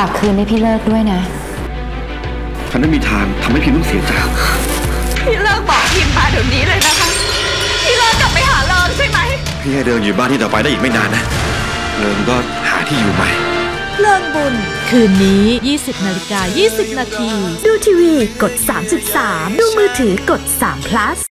ากคืนให้พี่เลิกด้วยนะฉันไม่มีทางทำให้พิมต้องเสียใจพี่เลิกบอกพิมมาเดี๋ยวนี้เลยนะคะพี่เลิกกลับไปหาเลิกใช่ไหมพี่ให้เดินอยู่บ้านที่ต่อไปได้อีกไม่นานนะเลิกก็หาที่อยู่ใหม่เลิกบุญคืนนี้ 20:20 น.ดูทีวีกด 33ดูมือถือกด3 plus